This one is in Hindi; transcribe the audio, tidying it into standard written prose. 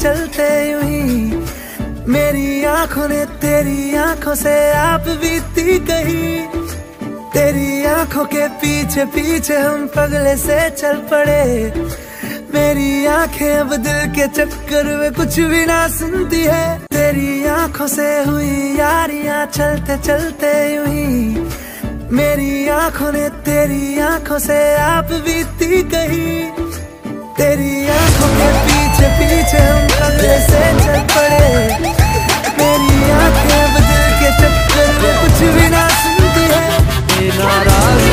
चलते यूं ही मेरी आंखों ने तेरी आंखों से आप बीती कही। तेरी आंखों के पीछे पीछे हम पगले से चल पड़े। मेरी आंखें अब दिल के चक्कर में कुछ भी ना सुनती है। तेरी आंखों से हुई यारियां चलते चलते यूं ही मेरी आंखों ने तेरी आंखों से आप बीती कही। तेरी आंखों के पीछे पीछे हम पगले से चल पड़े। मेरी आंखें अब दिल के चक्कर में कुछ भी ना सुनती है। नाराज